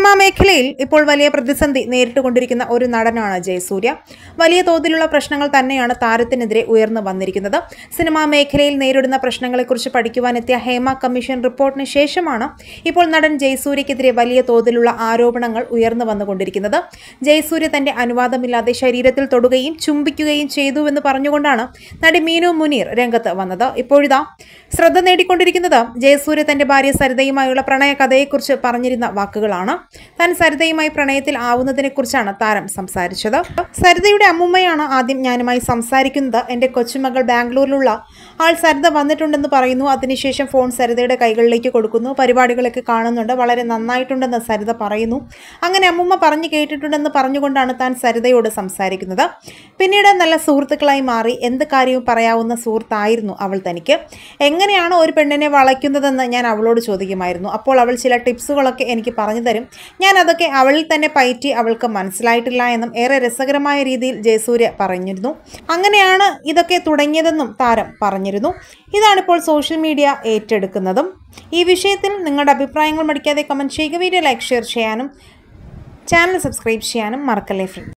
Cinema മേഖലയിൽ ഇപ്പോൾ വലിയ പ്രതിസന്ധി നേരിട്ടുകൊണ്ടിരിക്കുന്ന ഒരു നടനാണ് ജയസൂര്യ. വലിയ തോതിലുള്ള പ്രശ്നങ്ങൾ തന്നെയാണ് താരത്തിനെതിരെ ഉയർന്നു വന്നിരിക്കുന്നത്. സിനിമാ മേഖലയിൽ നേരിടുന്ന പ്രശ്നങ്ങളെക്കുറിച്ച് പഠിക്കുവാനെത്തിയ ഹേമ കമ്മീഷൻ റിപ്പോർട്ടിന് ശേഷമാണ് ഇപ്പോൾ നടൻ ജയസൂര്യക്കെതിരെ വലിയ തോതിലുള്ള ആരോപണങ്ങൾ ഉയർന്നു വന്നുകൊണ്ടിരിക്കുന്നത്. ജയസൂര്യ തന്റെ അനുവാദമില്ലാതെ ശരീരത്തിൽ തൊടുകയും ചുംബിക്കുകയും ചെയ്തുവെന്ന് പറഞ്ഞുകൊണ്ടാണ് നടി മീനു മുനീർ രംഗത്ത് വന്നത്. ഇപ്പോഴിതാ ശ്രദ്ധ നേടിക്കൊണ്ടിരിക്കുന്നത് ജയസൂര്യ തന്റെ ഭാര്യ സരിതയുമായുള്ള പ്രണയ കഥയെക്കുറിച്ച് പറഞ്ഞിരുന്ന വാക്കുകളാണ്. താൻ സരിതയുമായി പ്രണയത്തിൽ ആവുന്നതിനെക്കുറിച്ചാണ് താരം സംസാരിച്ചത്. സരിതയുടെ അമ്മുമ്മയാണ് ആദ്യം ഞാനുമായി സംസാരിക്കുന്നത്. എൻ്റെ കൊച്ചുമകൾ ബാംഗ്ലൂരിലുള്ള ആൾ സരിത വന്നിട്ടുണ്ടെന്ന് പറയുന്നു. അതിനുശേഷം ഫോൺ സരിതയുടെ കൈകളിലേക്ക് കൊടുക്കുന്നു. പരിപാടികളൊക്കെ കാണുന്നുണ്ട്, വളരെ നന്നായിട്ടുണ്ടെന്ന് സരിത പറയുന്നു. അങ്ങനെ അമ്മുമ്മ പറഞ്ഞു കേട്ടിട്ടുണ്ടെന്ന് പറഞ്ഞുകൊണ്ടാണ് താൻ സരിതയോട് സംസാരിക്കുന്നത്. പിന്നീട് നല്ല സുഹൃത്തുക്കളായി മാറി. എന്ത് കാര്യവും പറയാവുന്ന സുഹൃത്തായിരുന്നു അവൾ തനിക്ക്. എങ്ങനെയാണ് ഒരു പെണ്ണിനെ വളയ്ക്കുന്നതെന്ന് ഞാൻ അവളോട് ചോദിക്കുമായിരുന്നു. അപ്പോൾ അവൾ ചില ടിപ്സുകളൊക്കെ എനിക്ക് പറഞ്ഞു തരും. ഞാൻ അതൊക്കെ അവളിൽ തന്നെ പയറ്റി. അവൾക്ക് മനസ്സിലായിട്ടില്ല എന്നും ഏറെ രസകരമായ രീതിയിൽ ജയസൂര്യ പറഞ്ഞിരുന്നു. അങ്ങനെയാണ് ഇതൊക്കെ തുടങ്ങിയതെന്നും താരം പറഞ്ഞിരുന്നു. ഇതാണിപ്പോൾ സോഷ്യൽ മീഡിയ ഏറ്റെടുക്കുന്നതും. ഈ വിഷയത്തിൽ നിങ്ങളുടെ അഭിപ്രായങ്ങൾ മടിക്കാതെ കമൻറ്റ് ചെയ്യുക. വീഡിയോ ലൈക്ക്, ഷെയർ ചെയ്യാനും ചാനൽ സബ്സ്ക്രൈബ് ചെയ്യാനും മറക്കല്ലേ ഫ്രണ്ട്സ്.